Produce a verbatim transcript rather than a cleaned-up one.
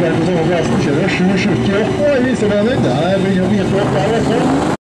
på samme plassen, kjører sju sjutti opp og viser mening. Det blir jo mye flott der også.